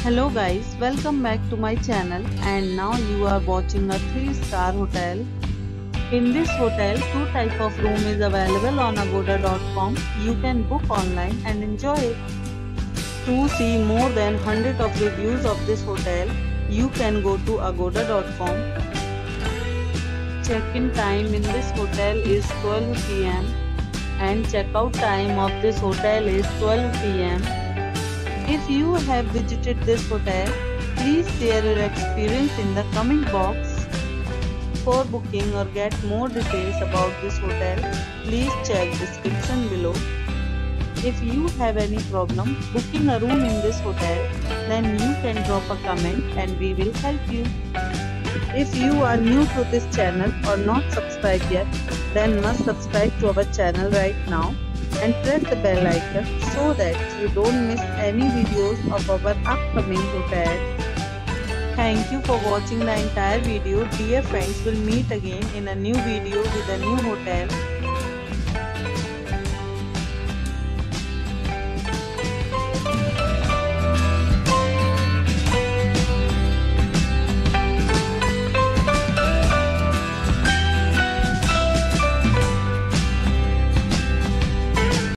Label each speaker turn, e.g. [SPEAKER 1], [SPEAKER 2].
[SPEAKER 1] Hello guys, welcome back to my channel and now you are watching a 3-star hotel. In this hotel, two type of room is available on agoda.com. You can book online and enjoy it. To see more than 100 of reviews of this hotel, you can go to agoda.com. Check-in time in this hotel is 12 p.m. and check-out time of this hotel is 12 p.m. If you have visited this hotel, please share your experience in the comment box. For booking or get more details about this hotel, please check description below. If you have any problem booking a room in this hotel, then you can drop a comment and we will help you. If you are new to this channel or not subscribed yet, then must subscribe to our channel right now and press the bell icon so that you don't miss any videos of our upcoming hotel. Thank you for watching the entire video. Dear friends, will meet again in a new video with a new hotel.